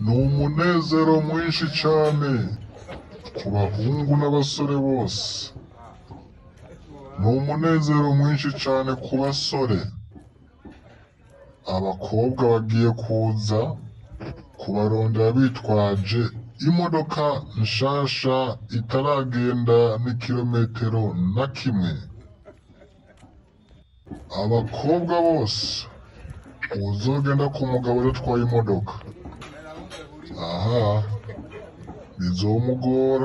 ni umunezero mwinshi cyane ku bahungu n'abasore bose. Ni umunezero mwinshi cyane ku basore. Abakobwa bagiye kuza kubarondera bitwaje imodoka nshasha itaragenda n'ikirometero na kimwe. Abakobwa bose uzogenda ku mugabo yatwaye imodoka, aha bizomugora.